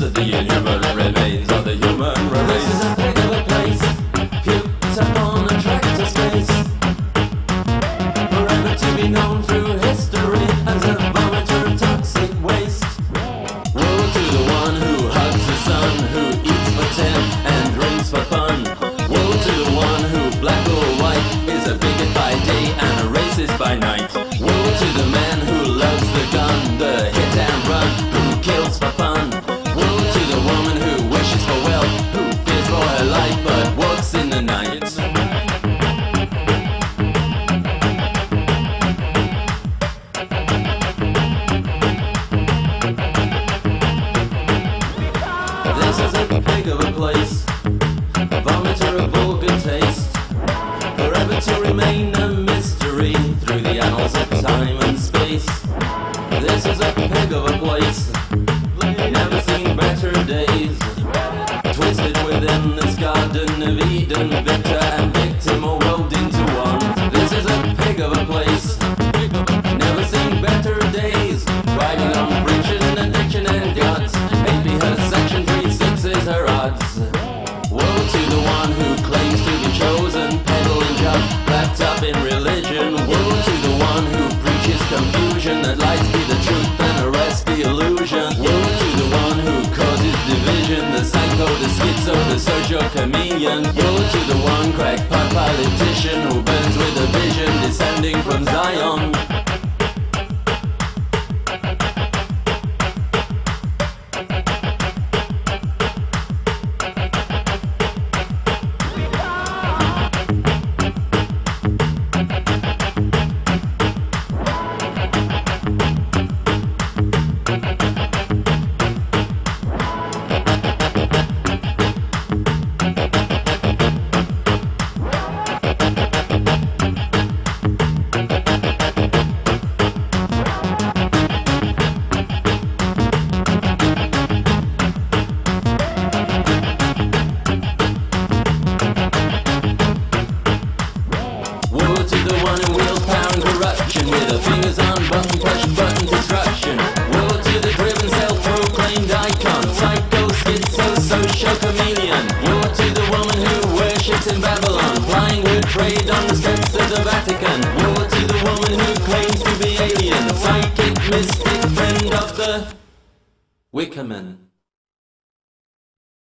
the inhuman remains of the human race. This is a pig of a place, puked upon a tractor space, forever to be known through history as a vomiter of toxic waste. Woe to the one who hugs the sun, who eats for 10 and drinks for fun. Woe to the one who, black or white, is a bigot by day and a racist by night. Woe to the man who loves the gun, the hit and run, who kills for fun. Woe to the woman who wishes for wealth, who fears for her life but walks in the night. This is a pig of a place, a vomiter of vulgar taste, forever to remain a mystery through the annals of time and space. This is a pig of a place, never seen better days, twisted within this garden of Eden, victor and victim all rolled into one. This is a pig of a place, never seen better days, riding on friction, addiction and guts. Maybe her section 3/6 is her odds. Woe to the one who claims to be chosen, pedal and jump, wrapped up in religion. Woe to the one who preaches confusion, that lies be the truth and the rest the illusion. Woe to the one who causes division, the psycho, the schizo, the social chameleon. Woe to the one crackpot politician who burns with a vision descending from Zion. Woe to the one who wheels pound corruption with her fingers on button, push button destruction. Woe to the driven self-proclaimed icon, psycho, schizo, social chameleon. Woe to the woman who worships in Babylon, plying her trade on the steps of the Vatican. Woe to the woman who claims to be alien, psychic, mystic, friend of the Wickerman.